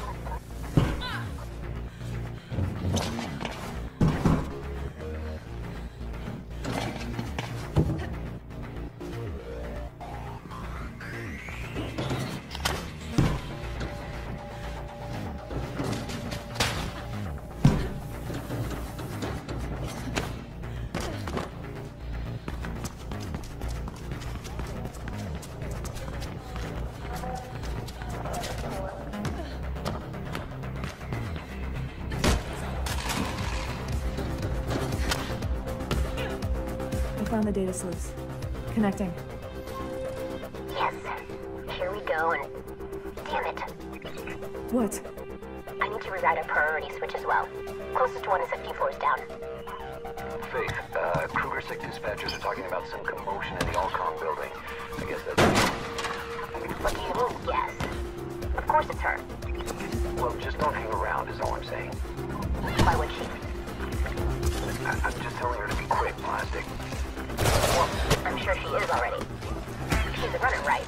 Found the data sluice. Connecting. Yes. Here we go, and damn it. What? I need to rewrite a priority switch as well. Closest one is a few floors down. Faith, uh, KrugerSec dispatchers are talking about some commotion in the Allcom building. I guess that's... What do you mean, yes? Of course it's her. Well, just don't hang around is all I'm saying. Why would she? I I'm just telling her to be quick, Plastic. Well, I'm sure she is already. She's a runner, right?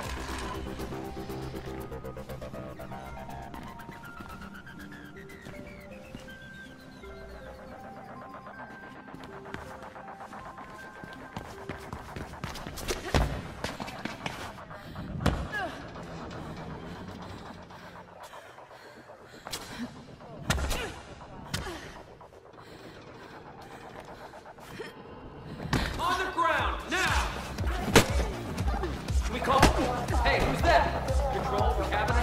On the ground, now! We call. Hey, who's that? Control the cabin.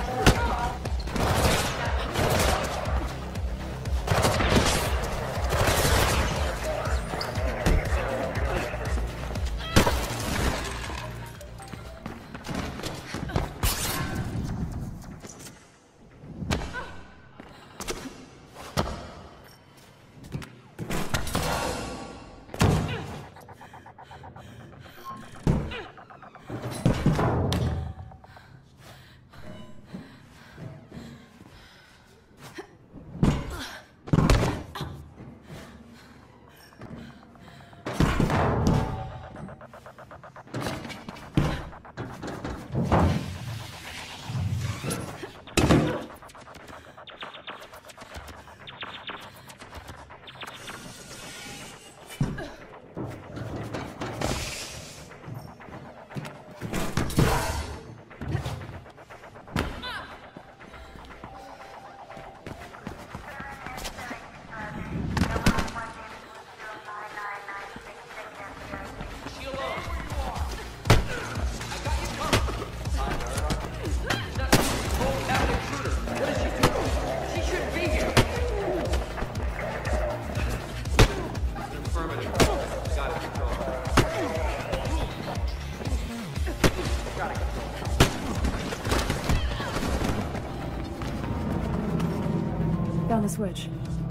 found the switch.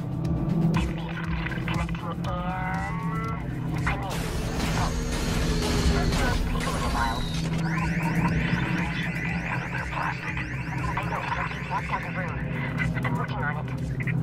Walk down the room. I'm working on it.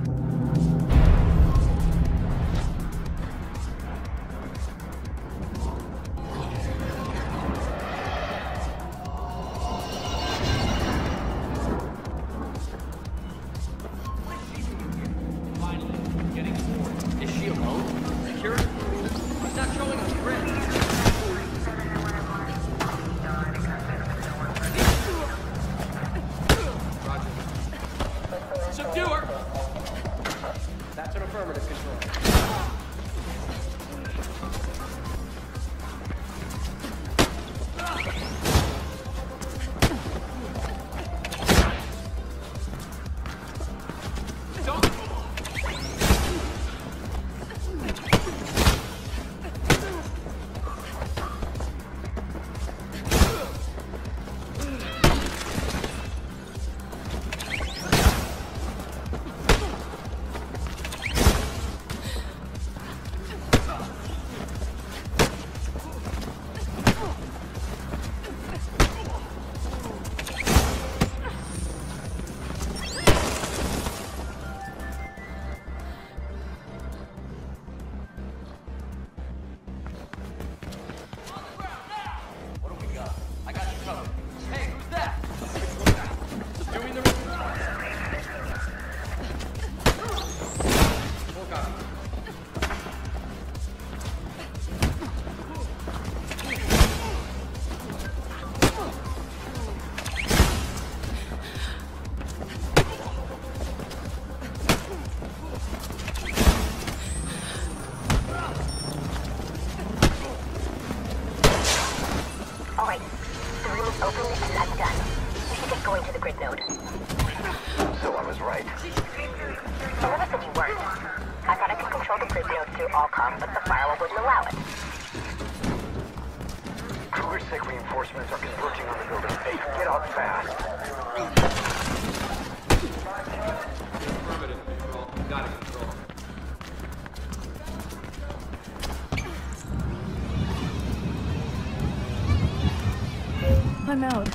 I'm out.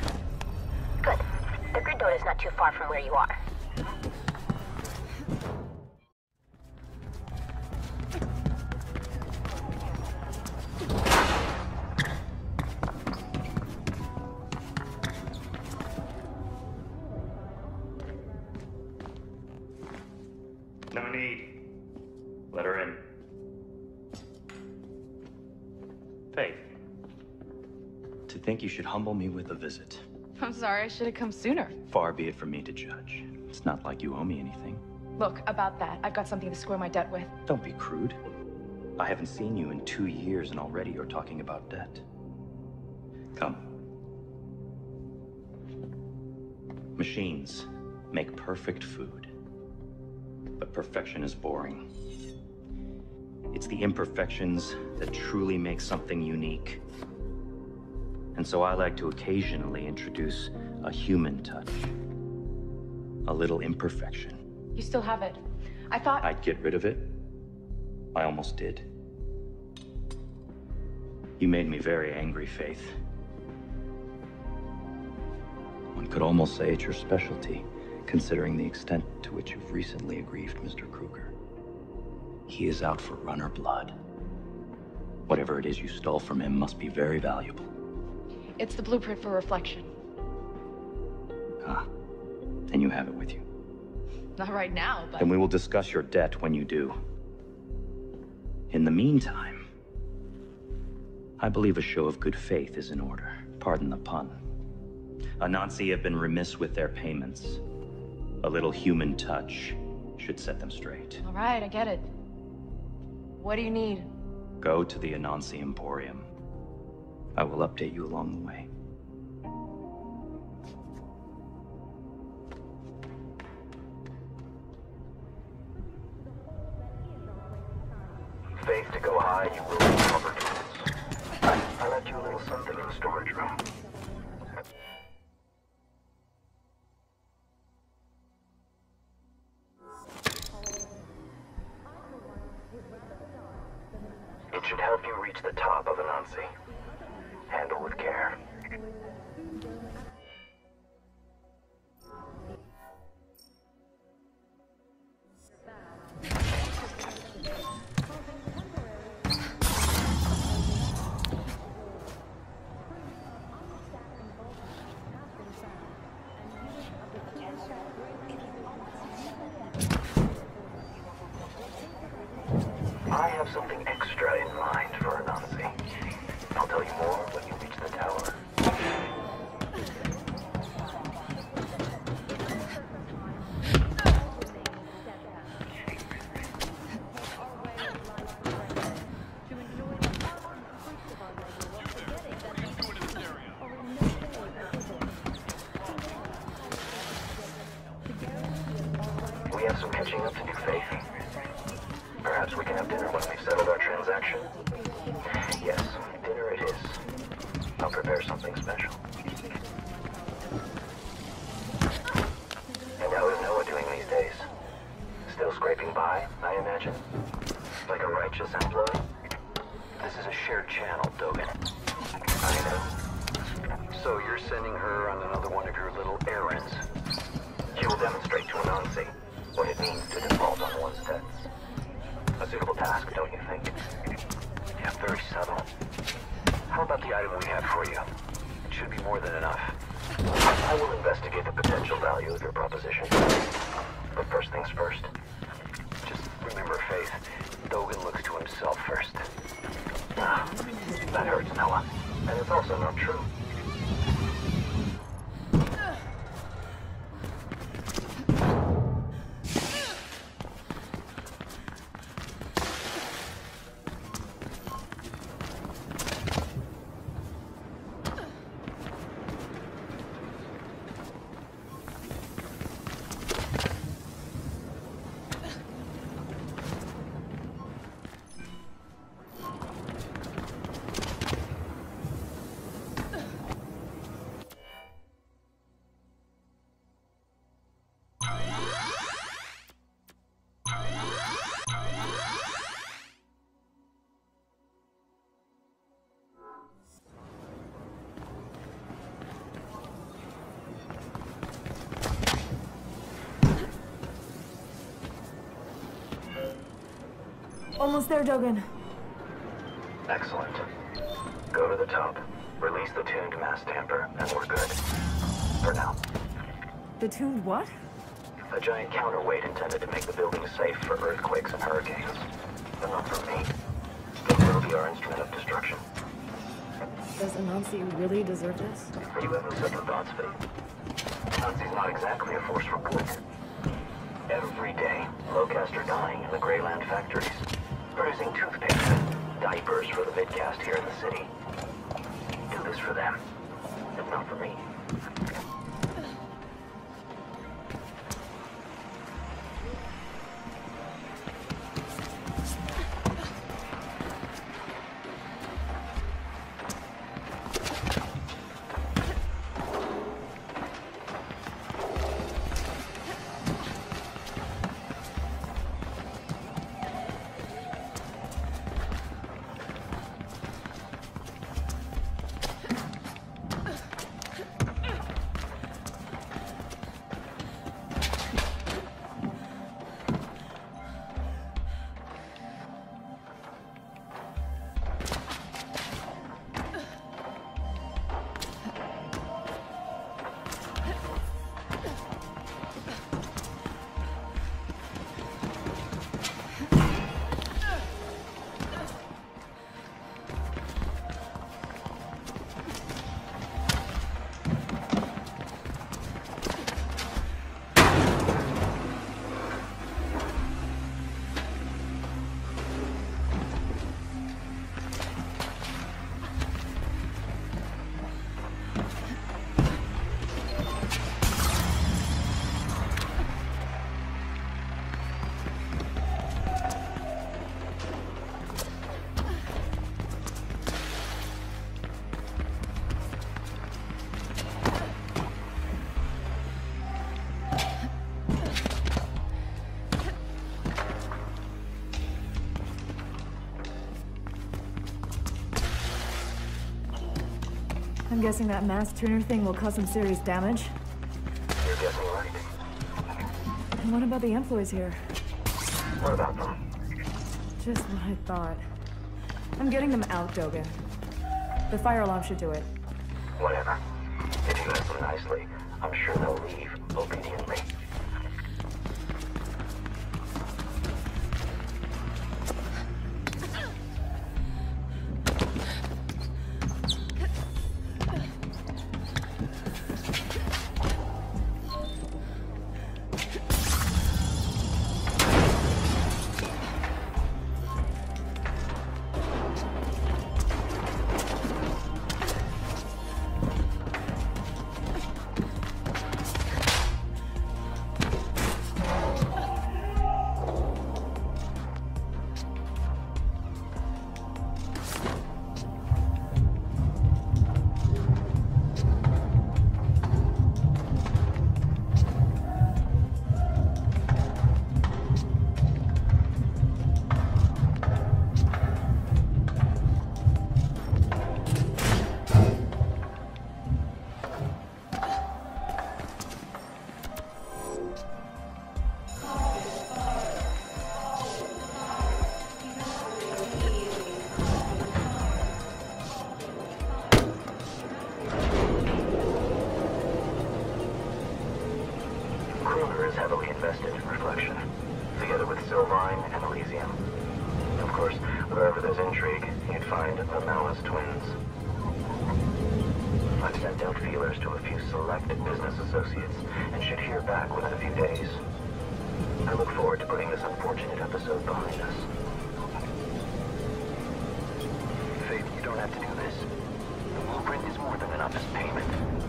Good. The grid node is not too far from where you are. No need. Let her in. Faith. To think you should humble me with a visit. I'm sorry, I should have come sooner. Far be it from me to judge. It's not like you owe me anything. Look, about that, I've got something to square my debt with. Don't be crude. I haven't seen you in two years and already you're talking about debt. Come. Machines make perfect food. But perfection is boring. It's the imperfections that truly make something unique. And so I like to occasionally introduce a human touch. A little imperfection. You still have it. I thought... I'd get rid of it. I almost did. You made me very angry, Faith. One could almost say it's your specialty, considering the extent to which you've recently aggrieved Mister Kruger. He is out for runner blood. Whatever it is you stole from him must be very valuable. It's the blueprint for reflection. Ah, then you have it with you. Not right now, but... Then we will discuss your debt when you do. In the meantime, I believe a show of good faith is in order. Pardon the pun. Anansi have been remiss with their payments. A little human touch should set them straight. All right, I get it. What do you need? Go to the Anansi Emporium. I will update you along the way. Faith, to go high, you will recover tools. I left you a little something in the storage room. Catching up to new faith? Perhaps we can have dinner when we've settled our transaction. Yes, dinner it is. I'll prepare something special. And how is Noah doing these days? Still scraping by, I imagine? Like a righteous employee? This is a shared channel, Dogen. I know. So you're sending her on another one of your little errands. She will demonstrate to Anansi what it means to default on one's debts. A suitable task, don't you think? Yeah, very subtle. How about the item we have for you? It should be more than enough. I will investigate the potential value of your proposition. But first things first. Just remember, Faith, Dogen looks to himself first. Ah, that hurts, Noah. And it's also not true. Almost there, Dogen. Excellent. Go to the top, release the tuned mass tamper, and we're good. For now. The tuned what? A giant counterweight intended to make the building safe for earthquakes and hurricanes. But not for me. It will be our instrument of destruction. Does Anansi really deserve this? You have no second thoughts, Faith. Anansi's not exactly a force for good. Every day, Locust are dying in the Greyland factories, producing toothpaste and diapers for the vidcast here in the city. Do this for them, if not for me. I'm guessing that mass tuner thing will cause some serious damage. You're guessing right. And what about the employees here? What about them? Just what I thought. I'm getting them out, Dogen. The fire alarm should do it. Whatever. If you ask them nicely, I'm sure they'll leave obediently. Kruger is heavily invested in Reflection, together with Sylvine and Elysium. Of course, wherever there's intrigue, you'd find the Malice twins. I've sent out feelers to a few select business associates and should hear back within a few days. I look forward to putting this unfortunate episode behind us. Faith, you don't have to do this. The blueprint is more than enough as payment.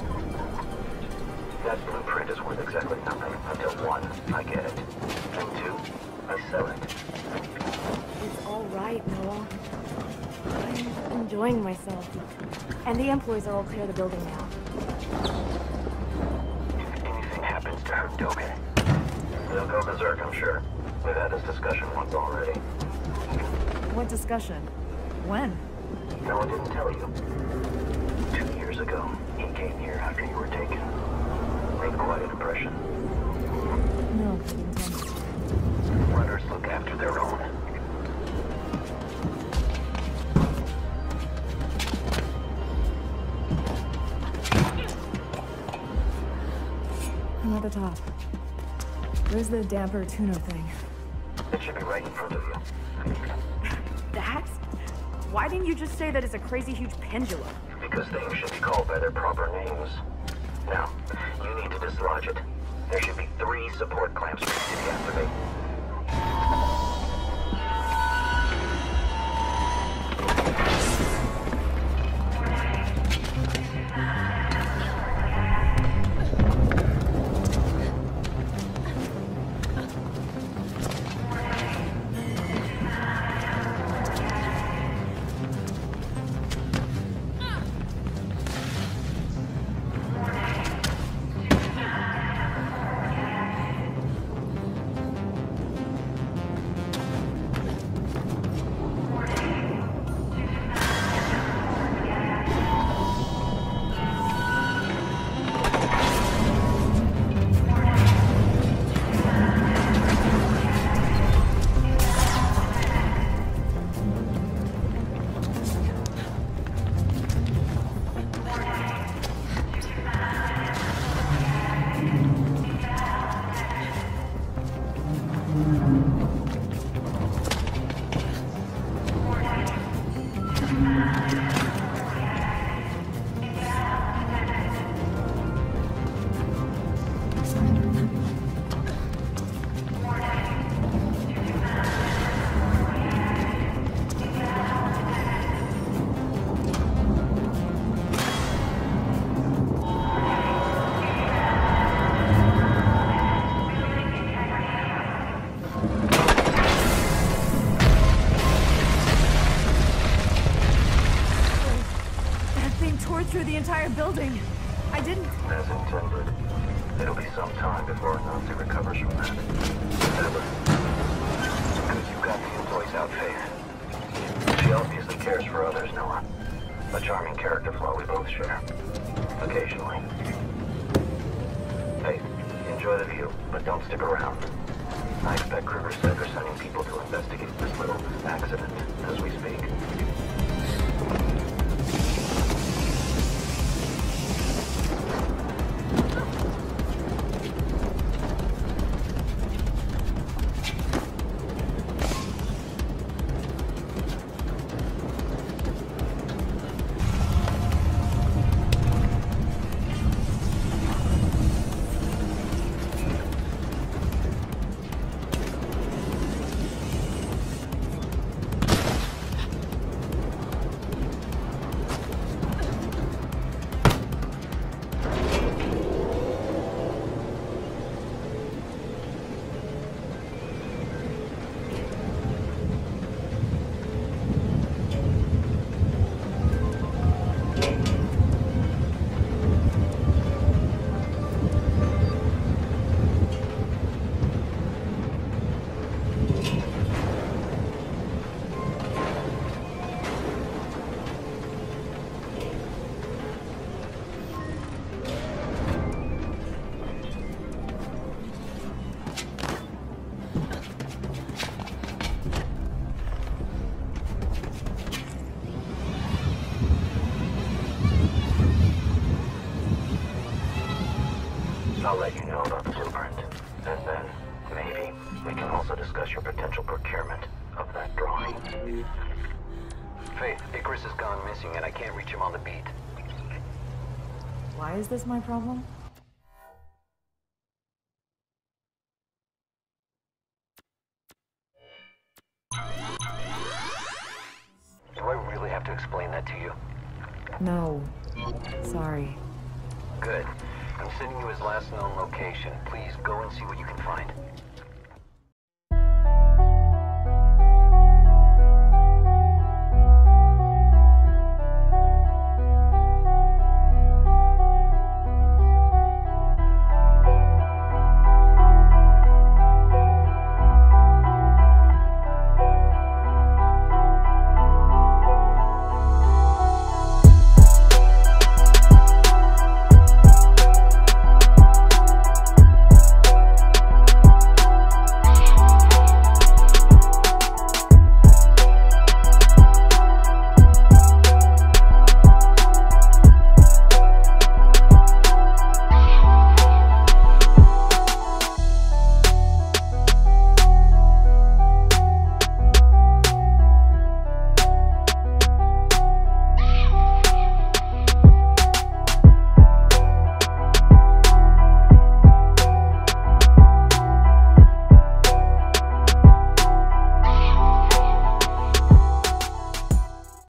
That blueprint is worth exactly nothing until one, I get it, and two, I sell it. It's all right, Noah. I'm enjoying myself. And the employees are all clear the building now. If anything happens to her Dogen, they'll go berserk, I'm sure. We've had this discussion once already. What discussion? When? No one didn't tell you. Two years ago, he came here after you were taken. Made quite an impression. No, he didn't tell me. Runners look after their own. I'm at the top. Where's the damper tuner thing? It should be right in front of you. That? Why didn't you just say that it's a crazy huge pendulum? Because things should be called by their proper names. Now, you need to dislodge it. There should be three support clamps ready to deactivate. Through the entire building. I didn't... As intended. It'll be some time before Nazi recovers from that. Never. Because you've got the employees out, Faith. She obviously cares for others, Noah. A charming character flaw we both share. Occasionally. Faith, enjoy the view, but don't stick around. I expect Kruger said they're sending people to investigate this little accident as we speak. I'll let you know about the blueprint. for potential procurement of that drawing. Faith, Icarus has gone missing and I can't reach him on the beat. Why is this my problem? Do I really have to explain that to you? No. Sorry. Good. I'm sending you his last known location. Please go and see what you can find.